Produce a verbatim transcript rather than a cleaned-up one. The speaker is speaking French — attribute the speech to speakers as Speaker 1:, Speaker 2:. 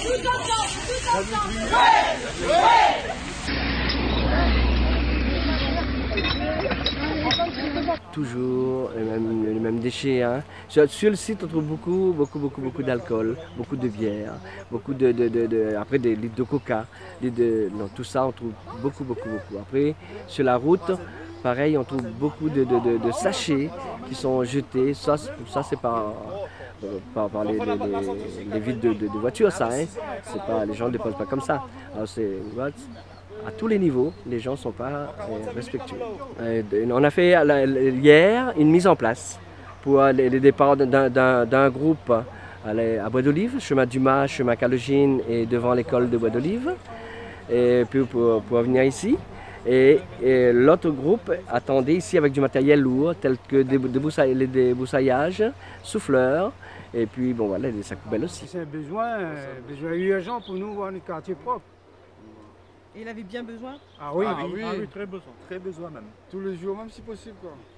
Speaker 1: Toujours les mêmes, les mêmes déchets. Hein. Sur, sur le site, on trouve beaucoup, beaucoup, beaucoup, beaucoup d'alcool, beaucoup de bière, beaucoup de, de, de, de après des litres de coca, des, de, non, tout ça, on trouve beaucoup, beaucoup, beaucoup. Après, sur la route, pareil, on trouve beaucoup de, de, de, de sachets qui sont jetés. Ça, ça c'est par, par, par les, les, les, les vides de, de, de voitures, ça. Hein. C'est pas, les gens ne déposent pas comme ça. Alors, c'est, à tous les niveaux, les gens ne sont pas euh, respectueux. Euh, on a fait hier une mise en place pour les, les départs d'un groupe à, à Bois d'Olive, chemin Dumas, chemin Calogine et devant l'école de Bois d'Olive, et puis pour, pour venir ici. Et, et l'autre groupe attendait ici avec du matériel lourd, tel que des, des, boussai, des déboussaillages, souffleurs, et puis bon voilà, des sacs poubelles aussi.
Speaker 2: C'est un besoin, euh, besoin urgent pour nous voir les quartiers propres.
Speaker 3: Il avait bien besoin?
Speaker 2: Ah oui,
Speaker 4: ah,
Speaker 2: oui,
Speaker 4: oui,
Speaker 2: ah oui, très besoin.
Speaker 4: Très besoin même.
Speaker 2: Tous les jours même si possible quoi.